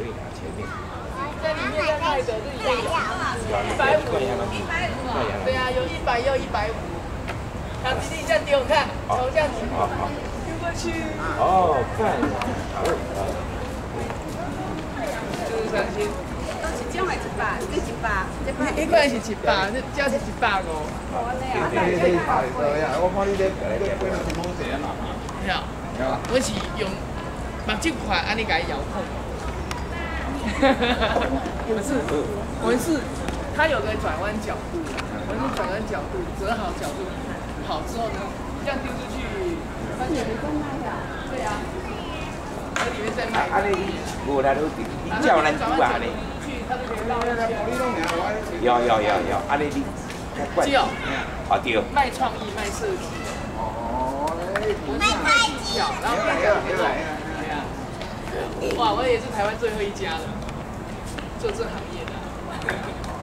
可以拿前面。 在里面在泰德这里面有150，150，对啊，有100又150。小弟弟这样丢我看，头这样子，丢过去。 哦，看， 这是3000。 都是种的100，这100，这块一块是100，这是150。 我看你这我是用目睭看，安尼给它遥控。文字，它有个转弯角度，文字转弯角度，折好角度好之后呢，这样丢出去，发现对呀，在里面再卖。 安尼无啦，你叫咱煮啊呢？有，安尼你。 只有。 啊对。 卖创意，卖设计。卖技巧，然后变成这种。哇，我也是台湾最后一家了，做这行业的。